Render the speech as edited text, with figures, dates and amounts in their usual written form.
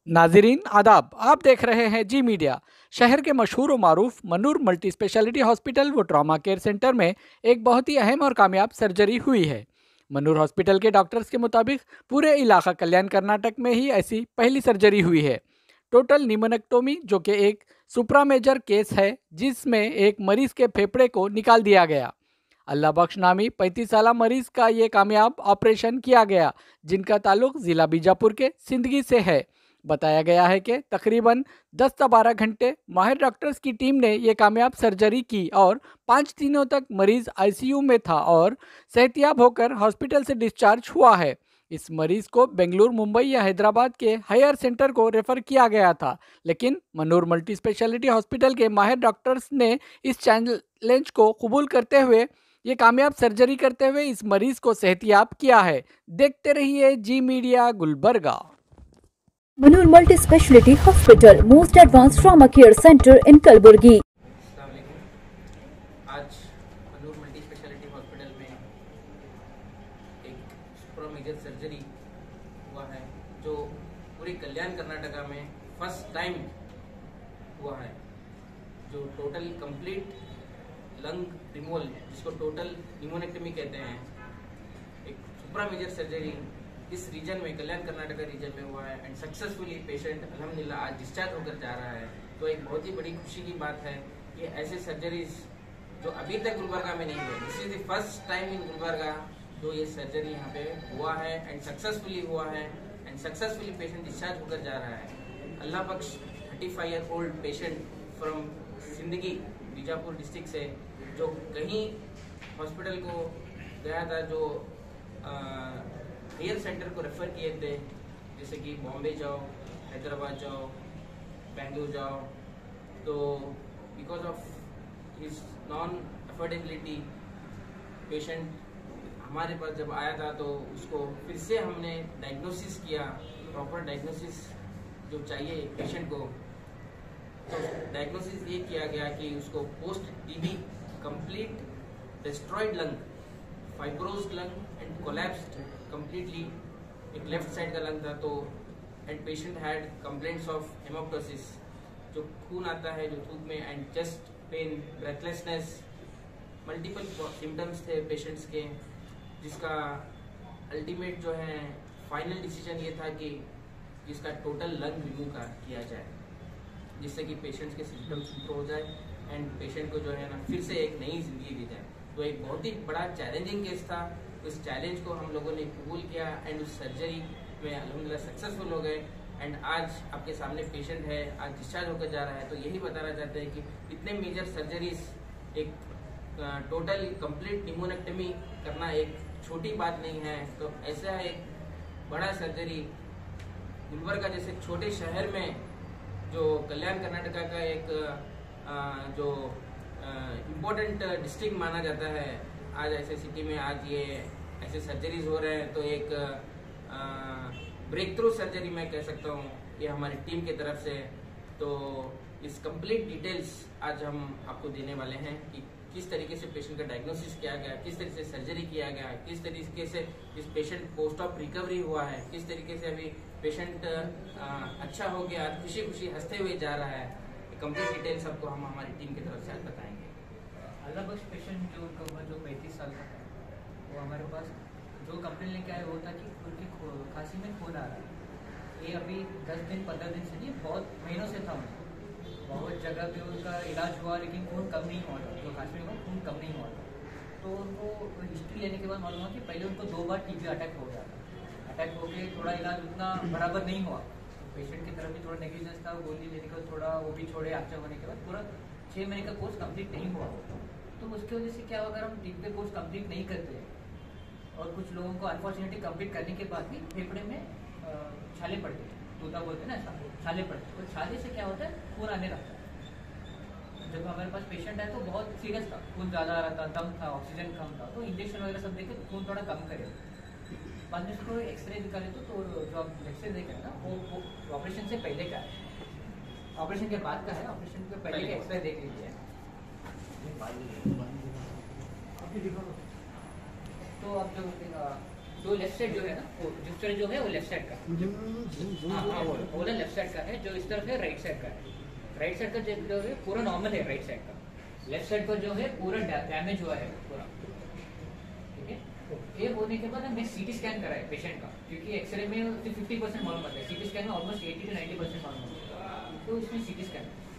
नाजरीन आदाब, आप देख रहे हैं जी मीडिया। शहर के मशहूर व मारूफ मनूर मल्टी स्पेशलिटी हॉस्पिटल व ट्रॉमा केयर सेंटर में एक बहुत ही अहम और कामयाब सर्जरी हुई है। मनूर हॉस्पिटल के डॉक्टर्स के मुताबिक पूरे इलाका कल्याण कर्नाटक में ही ऐसी पहली सर्जरी हुई है। टोटल निमोनेक्टोमी, जो कि एक सुप्रा मेजर केस है, जिसमें एक मरीज के फेफड़े को निकाल दिया गया। अल्लाह बख्श नामी 35 साल मरीज का ये कामयाब ऑपरेशन किया गया, जिनका ताल्लुक जिला बीजापुर के सिंदगी से है। बताया गया है कि तकरीबन 10 से 12 घंटे माहिर डॉक्टर्स की टीम ने ये कामयाब सर्जरी की और 5 दिनों तक मरीज आईसीयू में था और सेहतियाब होकर हॉस्पिटल से डिस्चार्ज हुआ है। इस मरीज को बेंगलुरु, मुंबई या हैदराबाद के हायर सेंटर को रेफर किया गया था, लेकिन मनूर मल्टी स्पेशलिटी हॉस्पिटल के माहिर डॉक्टर्स ने इस चैलेंज को कबूल करते हुए ये कामयाब सर्जरी करते हुए इस मरीज को सेहतियाब किया है। देखते रहिए Zee media Gulbarga. Manoor multi speciality hospital, most advance trauma care centre in Kalaburagi. आज मनूर मल्टी स्पेशलिटी हॉस्पिटल में एक सुप्रा मेजर सर्जरी हुआ है, जो पूरे कल्याण कर्नाटका में फर्स्ट टाइम हुआ है। जो टोटल कंप्लीट लंग रिमूवल, जिसको टोटल निमोनेक्टमी कहते हैं, एक सुप्रा मेजर सर्जरी इस रीजन में, कल्याण कर्नाटका रीजन में हुआ है एंड सक्सेसफुली पेशेंट अल्हम्दुलिल्लाह आज डिस्चार्ज होकर जा रहा है। तो एक बहुत ही बड़ी खुशी की बात है कि ऐसे सर्जरीज जो अभी तक गुलबर्गा में नहीं हुए, this is the first time in Gulbarga जो ये सर्जरी यहाँ पे हुआ है एंड सक्सेसफुली हुआ है एंड सक्सेसफुली पेशेंट डिस्चार्ज होकर जा रहा है। Allah Baksh 35 year old patient from Sindgi Bijapur district से, जो कहीं हॉस्पिटल को गया था, जो हायर सेंटर को रेफर किए थे, जैसे कि बॉम्बे जाओ, हैदराबाद जाओ, बेंगलुरु जाओ, तो because of his non affordability patient हमारे पास जब आया था तो उसको फिर से हमने डायग्नोसिस किया, प्रॉपर डायग्नोसिस जो चाहिए पेशेंट को। तो डायग्नोसिस ये किया गया कि उसको post TB complete destroyed lung, fibrose lung and collapsed completely, एक लेफ्ट साइड का लंग था। तो and patient had complaints of haemoptysis, जो खून आता है जो थूक में, and chest pain, breathlessness, multiple symptoms थे पेशेंट्स के, जिसका अल्टीमेट जो है फाइनल डिसीजन ये था कि जिसका टोटल लंग रिमूव किया जाए, जिससे कि पेशेंट्स के सिम्टम्स इंप्रूव हो जाए एंड पेशेंट को जो है ना फिर से एक नई जिंदगी दी जाए। तो एक बहुत ही बड़ा चैलेंजिंग केस था। उस चैलेंज को हम लोगों ने कबूल किया एंड उस सर्जरी में अल्हम्दुलिल्लाह सक्सेसफुल हो गए एंड आज आपके सामने पेशेंट है, आज डिस्चार्ज होकर जा रहा है। तो यही बताना चाहते हैं कि इतने मेजर सर्जरीज, एक टोटल कंप्लीट निमोनेक्टमी करना एक छोटी बात नहीं है। तो ऐसा एक बड़ा सर्जरी गुलबर्गा जैसे छोटे शहर में, जो कल्याण कर्नाटका का एक जो इम्पोर्टेंट डिस्ट्रिक्ट माना जाता है, आज ऐसे सिटी में आज ये ऐसे सर्जरीज हो रहे हैं, तो एक ब्रेक थ्रू सर्जरी मैं कह सकता हूँ ये हमारी टीम की तरफ से। तो इस कंप्लीट डिटेल्स आज हम आपको देने वाले हैं कि किस तरीके से पेशेंट का डायग्नोसिस किया गया, किस तरीके से सर्जरी किया गया, किस तरीके से इस पेशेंट पोस्ट ऑफ रिकवरी हुआ है, किस तरीके से अभी पेशेंट अच्छा हो गया, खुशी खुशी हंसते हुए जा रहा है। कंप्लीट डिटेल्स आपको हम हमारी टीम की तरफ से आज बताएंगे। अल्लाह बख्श पेशेंट जो 35 साल का है, वो हमारे पास जो कंप्लेन लेके आए वो था कि उनकी खांसी में खून आ रहा है। ये अभी 10 दिन 15 दिन से नहीं, बहुत महीनों से था उनको, बहुत जगह पे उनका इलाज हुआ लेकिन खून कम नहीं हुआ था, जो खांसी में खून कम नहीं हुआ था। तो उनको हिस्ट्री लेने के बाद मालूम हुआ कि पहले उनको 2 बार टीबी अटैक हो गया था। अटैक हो के थोड़ा इलाज उतना बराबर नहीं हुआ, तो पेशेंट की तरफ भी थोड़ा नेग्लिजेंस था, गोली लेने का थोड़ा वो भी छोड़े। अच्छा होने के बाद पूरा 6 महीने का कोर्स कंप्लीट नहीं हुआ, तो उसकी वजह से क्या होगा, अगर हम टीबी का कोर्स कंप्लीट नहीं करते और कुछ लोगों को अनफॉर्चुनेटली कंप्लीट करने के बाद भी फेफड़े में छाले पड़ते हैं, तूता बोलते हैं ना, ऐसा छाले पड़ते हैं। तो छाले से क्या होता है, खून आने लगता है। जब हमारे पास पेशेंट है तो बहुत सीरियस था, खून ज़्यादा आ रहा था, दम था, ऑक्सीजन कम था, तो इंजेक्शन वगैरह सब देखे तो खून थोड़ा कम करे। बाद में उसको एक्सरे निकाले तो जो आप एक्सरे देखे ना वो ऑपरेशन से पहले का है, ऑपरेशन के बाद का है, ऑपरेशन के पहले का एक्सरे देख लीजिए। तो अब जो तो लेफ्ट साइड जो है ना, वो जिप्सर जो है वो लेफ्ट साइड का, हाँ वो वाला लेफ्ट साइड का है। जो इस तरफ है राइट साइड का है। राइट साइड का जो है पूरा नॉर्मल है राइट साइड का। लेफ्ट साइड पर जो है पूरा डैमेज हुआ है पूरा, ठीक है। ये होने के बाद हमने सीटी स्कैन करा है पेशेंट का, क्योंकि एक्सरे में 50% नॉर्मल है, सीटी स्कैन में ऑलमोस्ट 80 to 90% नॉर्मल है। तो उसमें सीटी स्कैन